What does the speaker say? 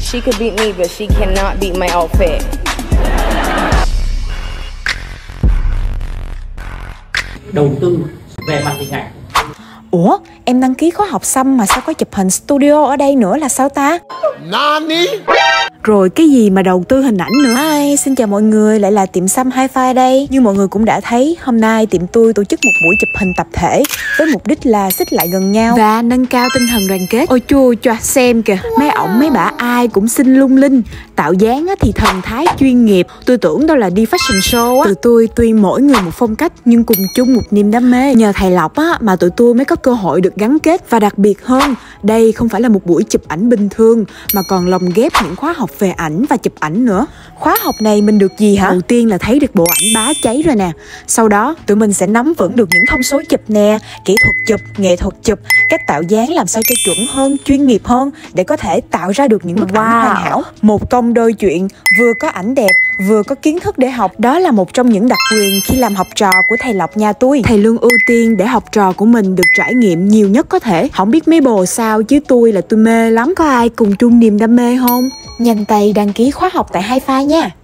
She could beat me, but she cannot beat my outfit. Đầu tư về mặt hình ảnh. Ủa, em đăng ký khóa học xăm mà sao có chụp hình studio ở đây nữa là sao ta? Nani? Rồi cái gì mà đầu tư hình ảnh nữa? Hi, xin chào mọi người, lại là tiệm xăm Hi-Fi đây. Như mọi người cũng đã thấy, hôm nay tiệm tôi tổ chức một buổi chụp hình tập thể với mục đích là xích lại gần nhau và nâng cao tinh thần đoàn kết. Ôi chua cho xem kìa, mấy ổng mấy bả ai cũng xinh lung linh. Tạo dáng thì thần thái chuyên nghiệp. Tôi tưởng đâu là đi fashion show á. Tụi tôi tuy mỗi người một phong cách nhưng cùng chung một niềm đam mê. Nhờ thầy Lộc á mà tụi tôi mới có cơ hội được gắn kết. Và đặc biệt hơn, đây không phải là một buổi chụp ảnh bình thường mà còn lồng ghép những khóa học về ảnh và chụp ảnh nữa. Khóa học này mình được gì hả? Đầu tiên là thấy được bộ ảnh bá cháy rồi nè. Sau đó tụi mình sẽ nắm vững được những thông số chụp nè, kỹ thuật chụp, nghệ thuật chụp, cách tạo dáng làm sao cho chuẩn hơn, chuyên nghiệp hơn để có thể tạo ra được những bức ảnh hoàn hảo. Một công đôi chuyện, vừa có ảnh đẹp, vừa có kiến thức để học. Đó là một trong những đặc quyền khi làm học trò của thầy Lộc nhà tôi. Thầy luôn ưu tiên để học trò của mình được trải nghiệm nhiều nhất có thể. Không biết mấy bồ sao chứ tôi là tôi mê lắm. Có ai cùng chung niềm đam mê không? Nhanh tay đăng ký khóa học tại Hi-Fi nha.